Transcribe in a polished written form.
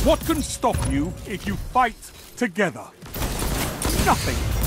What can stop you if you fight together? Nothing.